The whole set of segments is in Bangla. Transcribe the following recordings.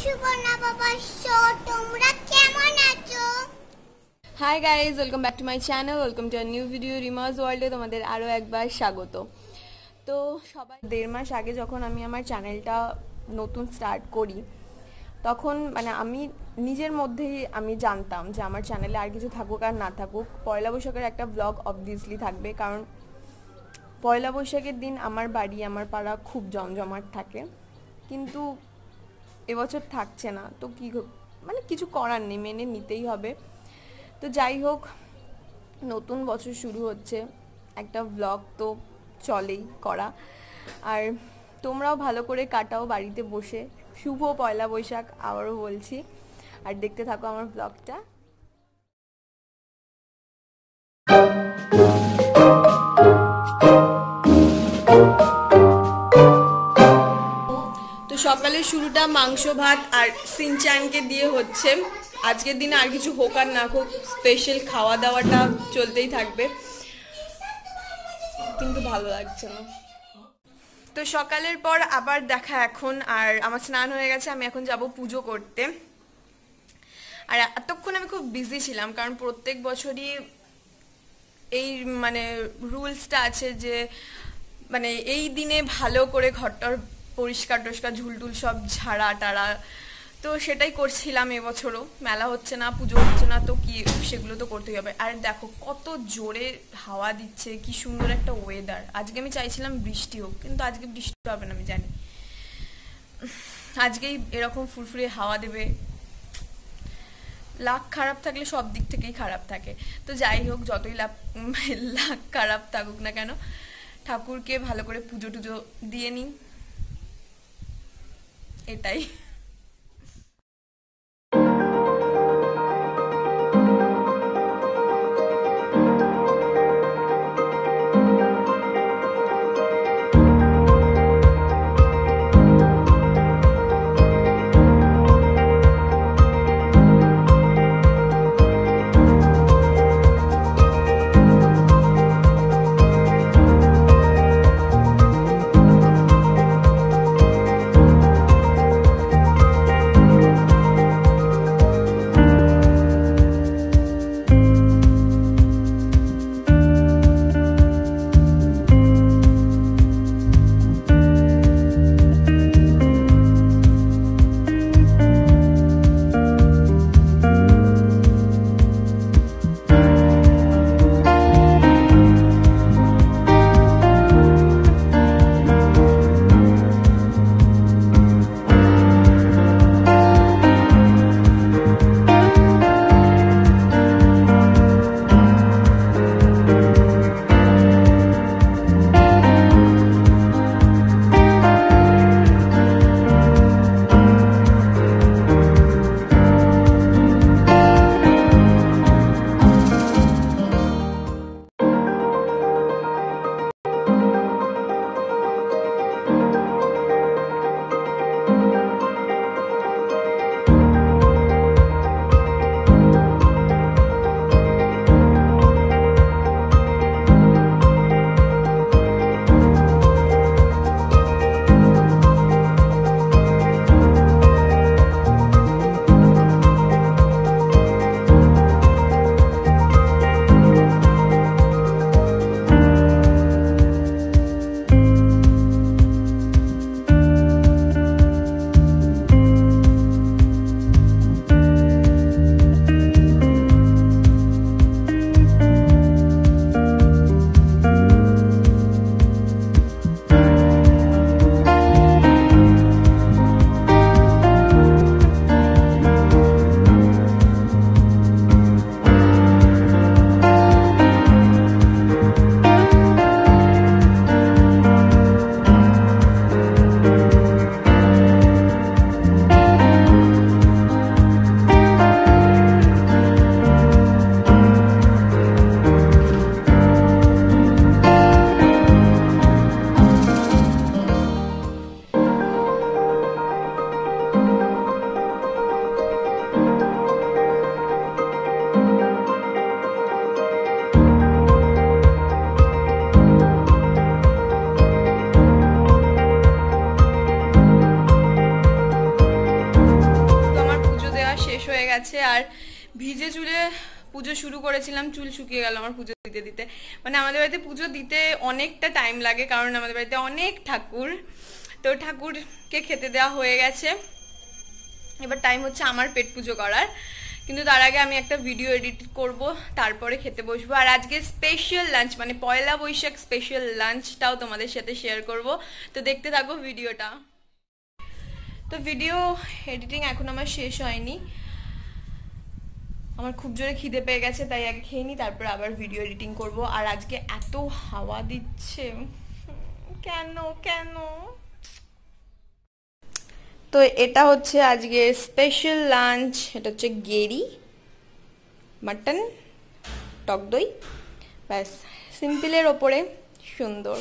শুভ নববর্ষ। তোমরা কেমন আছো? Hi guys, welcome back to my channel, welcome to a new video রিমাস ওয়ার্ল্ডে তোমাদের আরও একবার স্বাগত। তো সবাই 1.5 মাস আগে যখন আমি আমার চ্যানেলটা নতুন স্টার্ট করি, তখন আমি নিজের মধ্যেই আমি জানতাম যে আমার চ্যানেলে আর কিছু থাকুক আর না থাকুক, পয়লা বৈশাখের একটা ব্লগ অবভিয়াসলি থাকবে। কারণ পয়লা বৈশাখের দিন আমার বাড়ি, আমার পাড়া খুব জমজমাট থাকে, কিন্তু এবছর থাকছে না। তো কিছু করার নেই, মেনে নিতেই হবে। তো যাই হোক, নতুন বছর শুরু হচ্ছে, একটা ব্লগ তো চলেই করা। আর তোমরাও ভালো করে কাটাও বাড়িতে বসে। শুভ পয়লা বৈশাখ আবারও বলছি, আর দেখতে থাকো আমার ব্লগটা। তো সকালের শুরুটা মাংস ভাত আর সিনচ্যানকে দিয়ে হচ্ছে। আজকের দিনে আর কিছু হোক আর না হোক, স্পেশাল খাওয়া দাওয়াটা চলতেই থাকবে, কিন্তু ভালো লাগছে না। তো সকালের পর আবার দেখা এখন, আর আমার স্নান হয়ে গেছে, আমি এখন যাব পুজো করতে। আর এতক্ষণ আমি খুব বিজি ছিলাম, কারণ প্রত্যেক বছরই এই রুলসটা আছে যে এই দিনে ভালো করে ঘরটার পরিষ্কার টরিষ্কার ঝুলটুল সব ঝাড়া টাড়া, তো সেটাই করছিলাম। এবছরও মেলা হচ্ছে না, পুজো হচ্ছে না, তো কি সেগুলো তো করতেই হবে। আর দেখো কত জোরে হাওয়া দিচ্ছে, কি সুন্দর একটা ওয়েদার। আজকে আমি চাইছিলাম বৃষ্টি হোক, কিন্তু আজকে বৃষ্টি হবে না আমি জানি। আজকেই এরকম ফুরফুরে হাওয়া দেবে। লাক খারাপ থাকলে সব দিক থেকেই খারাপ থাকে। তো যাই হোক, যতই লাক খারাপ থাকুক না কেন, ঠাকুরকে ভালো করে পুজো টুজো দিয়ে নিই, এটাই। গেছে আর ভিজে চুলে পুজো শুরু করেছিলাম, চুল শুকিয়ে গেল আমার পুজো দিতে দিতে। মানে আমাদের বাড়িতে পুজো দিতে অনেকটা টাইম লাগে, কারণ আমাদের বাড়িতে অনেক ঠাকুর, তো ঠাকুরকে খেতে দেওয়া হয়ে গেছে, এবার টাইম হচ্ছে আমার পেট পুজো করার। কিন্তু তার আগে আমি একটা ভিডিও এডিট করব, তারপরে খেতে বসবো। আর আজকে স্পেশাল লাঞ্চ, মানে পয়লা বৈশাখ স্পেশাল লাঞ্চটাও তোমাদের সাথে শেয়ার করব, তো দেখতে থাকো ভিডিওটা। তো ভিডিও এডিটিং এখন আমার শেষ হয়নি, আমার খুব জোরে খিদে পেয়ে গেছে, তাই আগে খেয়ে নিই, তারপর আবার ভিডিও এডিটিং করব। আর আজকে এত হাওয়া দিচ্ছে, কেন কেন? তো এটা হচ্ছে আজকের স্পেশাল লাঞ্চ, এটা হচ্ছে গেরি, মাটন, টক দই, ব্যাস সিম্পলের ওপরে সুন্দর।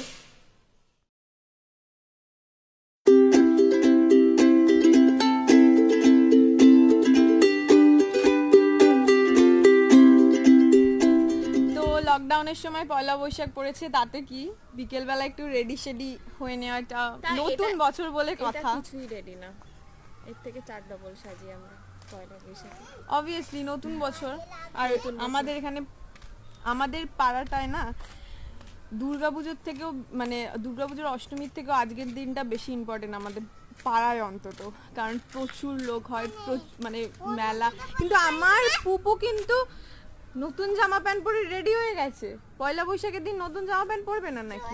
লকডাউনের সময় পয়লা বৈশাখ পড়েছে, তাতে কি বিকেলবেলা একটু রেডি শেডি হয়ে নেওয়াটা, নতুন বছর বলে কথা। কিছুই রেডি না, এর থেকে 4 ডবল সাজি আমরা পয়লা বৈশাখে। অবভিয়াসলি নতুন বছর। আর আমাদের এখানে আমাদের পাড়াটায় না দুর্গাপুজোর থেকেও, মানে দুর্গাপুজোর অষ্টমীর থেকেও আজকের দিনটা বেশি ইম্পর্টেন্ট আমাদের পাড়ায় অন্তত, কারণ প্রচুর লোক হয়, মানে মেলা। কিন্তু আমার পুপু কিন্তু নতুন জামা প্যান্ট পরে রেডি হয়ে গেছে। পয়লা বৈশাখের দিন নতুন জামা প্যান্ট পরবে না নাকি?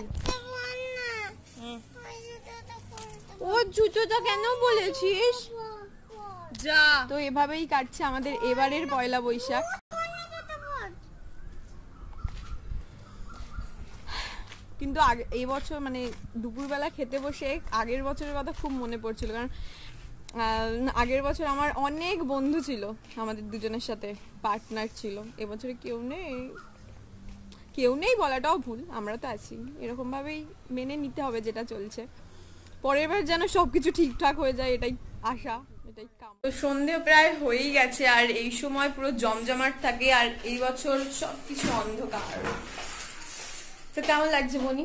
ও জুতোটা কেন বলেছিস? যা। তো এভাবেই কাটছে আমাদের এবারের পয়লা বৈশাখ। কিন্তু এই বছর মানে দুপুরবেলা খেতে বসে আগের বছরের কথা খুব মনে পড়ছিল, কারণ আগের বছর আমার অনেক বন্ধু ছিল, আমাদের দুজনের সাথে পার্টনার ছিল। এবছরে কেউ নেই বলাটাও ভুল, আমরা তো আছি। এরকম ভাবেই মেনে নিতে হবে যেটা চলছে, পরের বার যেন সবকিছু ঠিকঠাক হয়ে যায়, এটাই আশা, এটাই কাম। তো সন্ধে প্রায় হয়েই গেছে, আর এই সময় পুরো জমজমাট থাকে, আর এই বছর সবকিছু অন্ধকার। তো কেমন লাগছে বনি?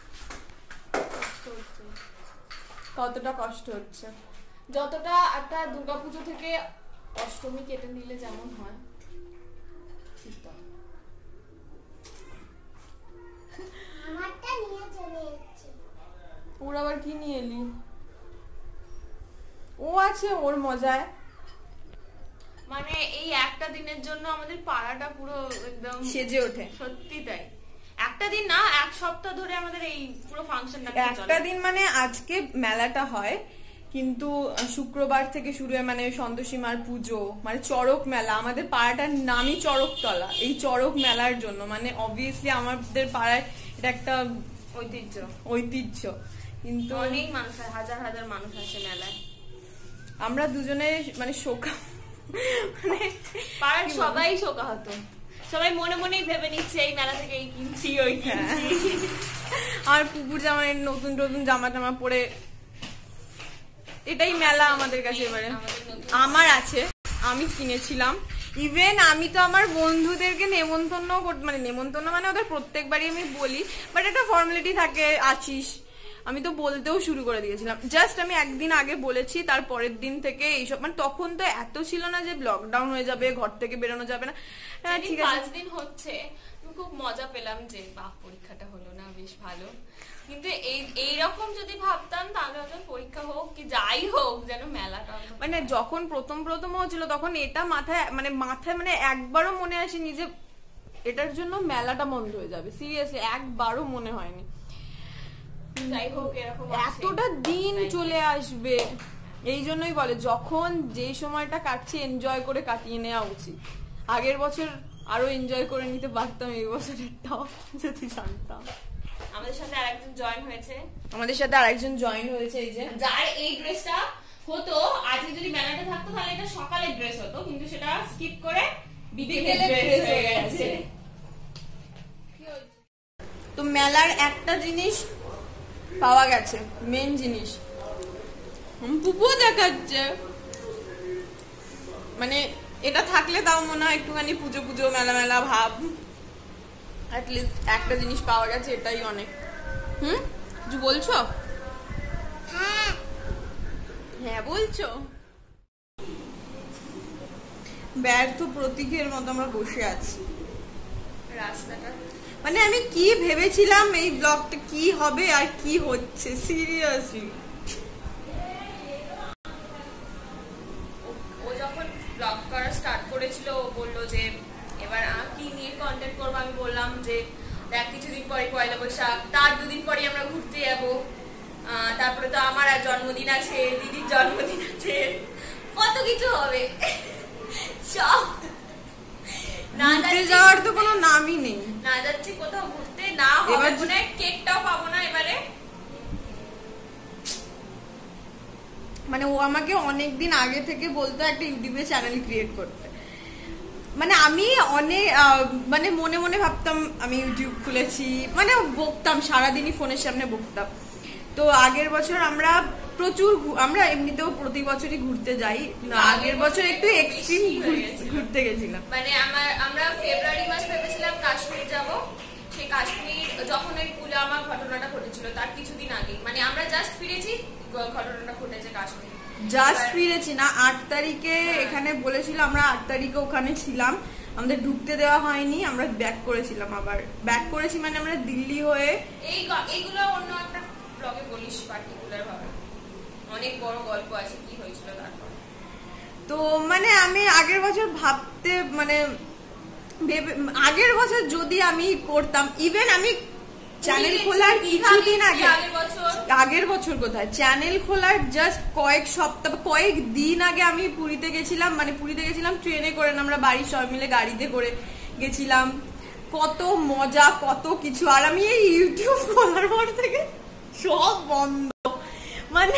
কতটা কষ্ট হচ্ছে? যতটা একটা দুর্গাপুজো থেকে অষ্টমী কেটে নিলে যেমন হয়, ওর আবার কি নিয়ে এলি? ও আছে ওর মজায়। মানে এই একটা দিনের জন্য আমাদের পাড়াটা পুরো একদম সেজে ওঠে। সত্যি তাই, একটা দিন না, এক সপ্তাহ ধরে আমাদের এই পুরো ফাংশনটা একটা দিন মানে আজকে মেলাটা হয়, কিন্তু শুক্রবার থেকে শুরু হয়, মানে সন্তোষী মার পুজো, মানে চড়ক মেলা। আমাদের পাড়াটার নামই চড়কতলা, এই চড়ক মেলার জন্য। মানে অবভিয়াসলি আমাদের পাড়ায় এটা একটা ঐতিহ্য, কিন্তু অনেক মানুষ, হাজার হাজার মানুষ আসে মেলায়। আমরা দুজনে মানে শোকা, মানে পাড়ার সবাই শোকা হতো, সবাই মনে মনেই ভেবে নিচ্ছে এই মেলা থেকে এই কিনছি ওই কিনছি। আর পুকুর জামা, নতুন নতুন জামা টামা পরে, এটাই মেলা আমাদের কাছে। এবারে আমার আছে, আমি কিনেছিলাম। ইভেন আমি তো আমার বন্ধুদেরকে নেমন্তন্ন, মানে নেমন্তন্ন মানে ওদের প্রত্যেকবারই আমি বলি, বাট একটা ফর্মালিটি থাকে, আছিস। আমি তো বলতেও শুরু করে দিয়েছিলাম, জাস্ট আমি একদিন আগে বলেছি, তার পরের দিন থেকে এইসব, মানে তখন তো এত ছিল না যে লকডাউন হয়ে যাবে, ঘর থেকে বেরোনো যাবে না। ঠিক আছে, 5 দিন হচ্ছে, খুব মজা পেলাম যে বাহ পরীক্ষাটা হলো না, বেশ ভালো। কিন্তু এইরকম যদি ভাবতাম তাহলে হয়তো পরীক্ষা হোক কি যাই হোক, যেন মেলাটা, মানে যখন প্রথম হচ্ছিল তখন এটা মাথায় মানে একবারও মনে আসেনি যে এটার জন্য মেলাটা বন্ধ হয়ে যাবে। সিরিয়াসলি একবারও মনে হয়নি। যাই হোক, এরকম এতটা দিন চলে আসবে, এই জন্যই বলে যখন যেই সময়টা কাটছে এনজয় করে কাটিয়ে নেওয়া উচিত। আগের বছর আরো এনজয় করে নিতে পারতাম, এই বছরেরটাও যদি জানতাম। আমাদের সাথে আরেকজন জয়েন হয়েছে, এই যে যার এই ড্রেসটা হতো, আজকে যদি মেলাটা থাকতো তাহলে এটা সকালের ড্রেস হতো, কিন্তু সেটা স্কিপ করে বিকেলের ড্রেস হয়ে গেছে। তো মেলার একটা জিনিস পাওয়া গেছে, মেন জিনিস পুপু দেখাচ্ছে, মানে এটা থাকলে তাও মনে হয় একটুখানি পুজো পুজো মেলা মেলা ভাব। অ্যাটলিস্ট একটা জিনিস পাওয়া গেছে, এটাই অনেক। কিছু বলছো? হ্যাঁ বলছো। ব্যর্থ প্রতীকের মতো আমরা বসে আছি রাস্তাটা। মানে আমি কি ভেবেছিলাম এই ব্লগটা কি হবে আর কি হচ্ছে, সিরিয়াসলি। ও যখন ব্লগ করা স্টার্ট করেছিল ও বললো যে এবার কি নিয়ে কন্টেন্ট করবো। আমি বললাম যে দেখ কিছুদিন পরে পয়লা বৈশাখ, তার দুদিন পরে আমরা ঘুরতে যাবো, তারপরে তো আমার আর জন্মদিন আছে, দিদির জন্মদিন আছে, কত কিছু হবে সব। ঘুরতে যাওয়ার তো কোনো নামই নেই। না যাচ্ছি কোথাও ঘুরতে, না হবে মনে হয় কেকটাও পাবো না এবারে। মানে ও আমাকে অনেকদিন আগে থেকে বলতো একটা ইউটিউবে চ্যানেল ক্রিয়েট করতে। মানে আমি অনেক মানে মনে মনে ভাবতাম আমি ইউটিউব খুলেছি, মানে বকতাম সারাদিনই ফোনের সামনে বকতাম। তো আগের বছর আমরা আমরা এমনিতেও প্রতি বছরই ঘুরতে যাই, আগের বছর একটু এক্সট্রিম ঘুরতে গেছিলাম। মানে আমরা ফেব্রুয়ারি মাসে ভেবেছিলাম কাশ্মীর যাব। সেই কাশ্মীর যখন ওই পুলে আমার ঘটনাটা ঘটেছিল তার কিছুদিন আগে, মানে আমরা জাস্ট ফিরেছি, ঘটনাটা ঘটেছে কাশ্মীর। জাস্ট ফিরেছি না, 8 তারিখে এখানে বলেছিল, আমরা 8 তারিখে ওখানে ছিলাম, আমাদের ঢুকতে দেওয়া হয়নি, আমরা ব্যাক করেছিলাম। আবার ব্যাক করেছি মানে আমরা দিল্লি হয়ে। এইগুলো অন্য একটা ব্লগে বলিস পার্টিকুলার ভাবে, অনেক বড় গল্প আছে কি হয়েছিল তারপর। তো মানে আমি আগের বছর ভাবতে মানে আগের বছর যদি আমি করতাম, ইভেন আমি চ্যানেল খোলার কিছুদিন আগে, আগের বছর কোথায়, চ্যানেল খোলার জাস্ট কয়েক দিন আগে আমি পুরীতে গেছিলাম। মানে পুরীতে গেছিলাম ট্রেনে করে, আমরা বাড়ির সবাই মিলে গাড়িতে করে গেছিলাম, কত মজা কত কিছু। আর আমি এই ইউটিউব খোলার পর থেকে সব বন্ধ, মানে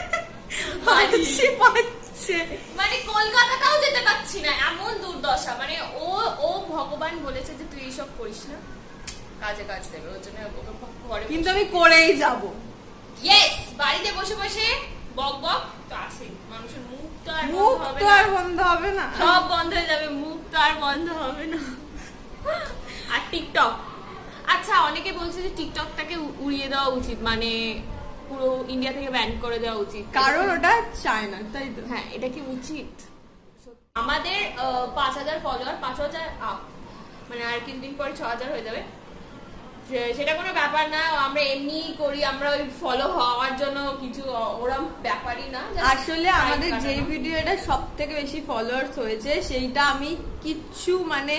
মানে কলকাতাটাও যেতে পারছি না, এমন দুর্দশা। মানে ও ভগবান বলেছে যে তুই এইসব করিস না, কাজে কাজ দেবে, ওর জন্য কিন্তু আমি করেই যাব। ইয়েস, বাড়িতে বসে বসে বক বক তো আছে, মানুষের মুখ তো আর বন্ধ হবে না, সব বন্ধ হয়ে যাবে, মুখ তো আর বন্ধ হবে না। আর টিকটক, আচ্ছা অনেকে বলছে যে টিকটকটাকে উড়িয়ে দেওয়া উচিত, মানে পুরো ইন্ডিয়া থেকে ব্যান করে দেওয়া উচিত, কারণ ওটা চায়না, তাই তো? হ্যাঁ, এটা কি উচিত? আমাদের 5000 ফলোয়ার, 5000 আপ, মানে আর কিছুদিন পরে 6000 হয়ে যাবে। সেটা কোনো ব্যাপার না, আমরা এমনি করি, আমরা ওই ফলো হওয়ার জন্য কিছু ওরম ব্যাপারই না। আসলে আমাদের যে ভিডিওটা সব থেকে বেশি ফলোয়ার্স হয়েছে সেইটা আমি কিচ্ছু মানে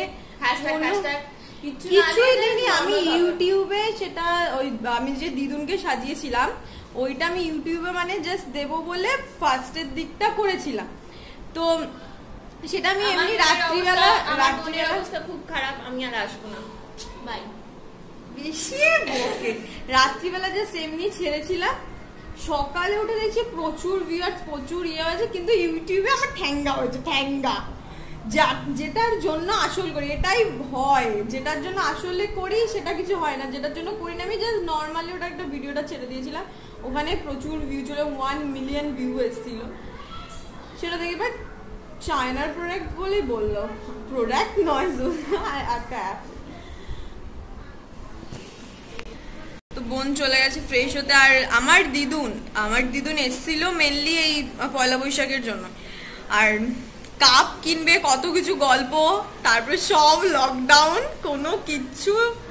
কিছুই দিইনি। আমি ইউটিউবে সেটা ওই আমি যে দিদুনকে সাজিয়েছিলাম ওইটা আমি ইউটিউবে মানে জাস্ট দেবো বলে ফার্স্টের দিকটা করেছিলাম। তো সেটা আমি এমনি রাত্রিবেলা অবস্থা খুব খারাপ, আমি আর আসবো না, বাই। বেশি বকে রাত্রিবেলা জাস্ট এমনি ছেড়েছিলাম, সকালে উঠে দেখছি প্রচুর ভিউয়ার্স, প্রচুর ইয়ে হয়েছে, কিন্তু ইউটিউবে আমার ঠ্যাঙ্গা হয়েছে, ঠ্যাঙ্গা। যেটার জন্য আসল করি, এটাই হয়, যেটার জন্য আসলে করি সেটা কিছু হয় না, যেটার জন্য করি না। আমি জাস্ট নর্মালি ওটা একটা ভিডিওটা ছেড়ে দিয়েছিলাম, ওখানে প্রচুর ভিউ ছিল, 1 মিলিয়ন ভিউ এসেছিল সেটা দেখে। বাট চায়নার প্রোডাক্ট বলেই বললো, প্রোডাক্ট নয় একটা অ্যাপ। তো বোন চলে গেছে ফ্রেশ হতে, আর আমার দিদুন এসেছিল মেনলি এই পয়লা বৈশাখের জন্য। আর কাপ কিনবে, কত কিছু গল্প, তারপরে সব লকডাউন, কোনো কিছু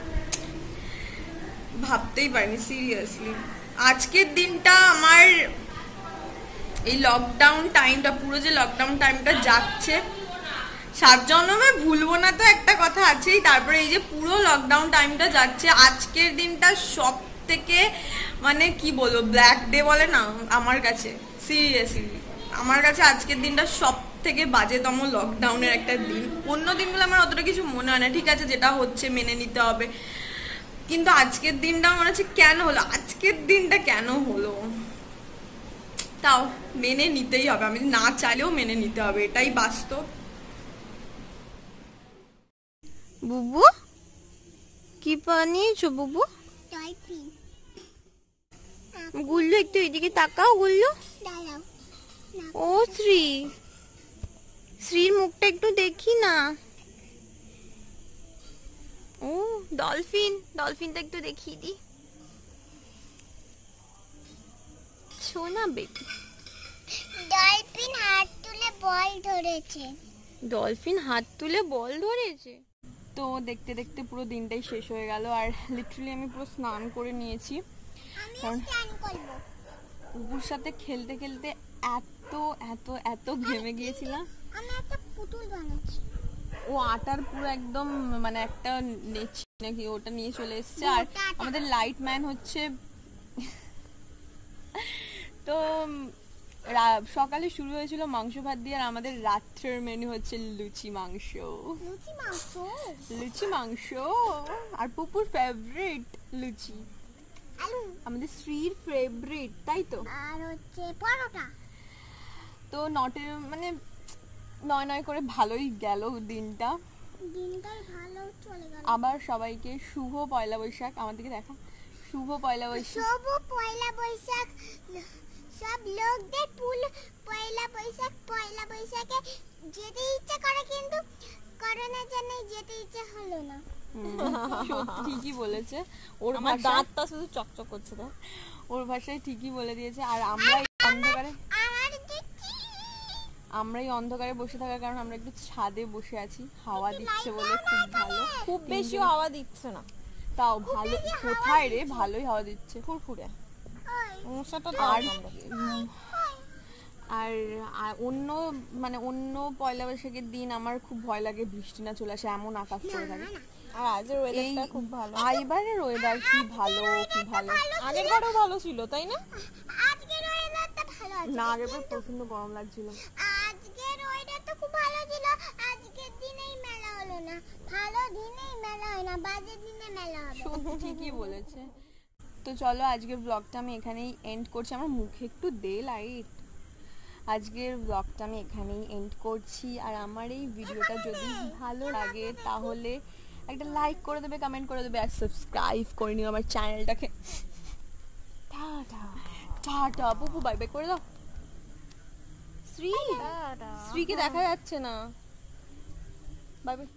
ভাবতেই পারিনি সিরিয়াসলি। আজকের দিনটা আমার এই লকডাউন টাইমটা, পুরো যে লকডাউন টাইমটা যাচ্ছে, 7 জন্মে ভুলবো না তো একটা কথা আছেই। তারপরে এই যে পুরো লকডাউন টাইমটা যাচ্ছে, আজকের দিনটা সব থেকে মানে কি বলবো, ব্ল্যাক ডে বলে না আমার কাছে, সিরিয়াসলি আমার কাছে আজকের দিনটা সব থেকে বাজেতম লকডাউনের একটা দিন। অন্য দিনগুলো আমার অতটা কিছু মনে হয় না, ঠিক আছে যেটা হচ্ছে মেনে নিতে হবে, কিন্তু আজকের দিনটা মনে হচ্ছে কেন হলো, আজকের দিনটা কেন হলো, তাও মেনে নিতেই হবে, আমি না চাইলেও মেনে নিতে হবে, এটাই বাস্তব। বুবু কি বানিয়েছো বুবু? গুল্লু একটু এদিকে তাকাও, গুল্লু। ও শ্রীর মুখটা একটু দেখি না। ও ডলফিনটা একটু দেখিয়ে দি, সোনা বেবি। ডলফিন হাত তুলে বল ধরেছে। ডলফিন হাত তুলে বল ধরেছে। তো দেখতে দেখতে পুরো দিনটাই শেষ হয়ে গেল, আর লিটারালি আমি পুরো স্নান করে নিয়েছি। কারণ পুকুর সাথে খেলতে খেলতে এত এত এত ঘেমে গিয়েছিলাম। আমি একটা পুতুল বানাচ্ছি। ও আটার পুরো একদম মানে একটা নেচি নাকি ওটা নিয়ে চলে এসছে। আর আমাদের লাইট ম্যান হচ্ছে তো সকালে শুরু হয়েছিল মাংস ভাত দিয়ে, আর আমাদের রাত্রের মেনু হচ্ছে লুচি মাংস। লুচি মাংস আর পুপুর ফেভারিট লুচি, আমাদের শ্রীর ফেভারিট, তাই তো। আর হচ্ছে পরোটা। তো নটের মানে নয় নয় করে ভালোই গেল দিনটা। দিনটাই ভালো চলে গেল। আবার সবাইকে শুভ পয়লা বৈশাখ। আমার দিকে দেখা, শুভ পয়লা বৈশাখ। শুভ পয়লা বৈশাখ। সব লোকদের পয়লা বৈশাখে যেতে ইচ্ছে করে, কিন্তু করোনার জন্য যেতে ইচ্ছে হলো না। সত্যি ঠিকই বলেছে। ওর আমার ভাষায় দাঁতটা শুধু চকচক করছে না, ওর ভাষায় ঠিকই বলে দিয়েছে। আর আমরা এই অন্ধকারে আমার দিচ্ছি। আমরা এই অন্ধকারে বসে থাকার কারণ আমরা একটু ছাদে বসে আছি, হাওয়া দিচ্ছে বলে খুব ভালো। খুব বেশি হাওয়া দিচ্ছে না, তাও ভালো। কোথায় রে, ভালোই হাওয়া দিচ্ছে ফুরফুরে। মশাটা আর আর অন্য মানে অন্য পয়লা বৈশাখের দিন আমার খুব ভয় লাগে বৃষ্টি না চলে আসে, এমন আকাশ করে থাকে। আর আজের ওয়েদারটা খুব ভালো। এবারের ওয়েদার কি ভালো, কি ভালো। আগের বারও ভালো ছিল, তাই না? আজকের ওয়েদারটা ভালো আছে। না, আগের বার প্রচন্ড গরম লাগছিল। আজকের ওয়েদার তো খুব ভালো ছিল। আজকের দিনেই মেলা হলো না। ভালো দিনেই মেলা হয় না, বাজে দিনে মেলা হবে। সত্যি ঠিকই বলেছে। তো চলো আজকের ব্লগটা আমি এখানেই এন্ড করছি। আমার মুখে একটু দে লাইট। আজকের ব্লগটা আমি এখানেই এন্ড করছি। আর আমার এই ভিডিওটা যদি ভালো লাগে তাহলে একটা লাইক করে দেবে, কমেন্ট করে দেবে, আর সাবস্ক্রাইব করে নিও আমার চ্যানেলটাকে। টাটা টাটা। পুপু বাই বাই করে দাও। শ্রীকে দেখা যাচ্ছে না। Bye by.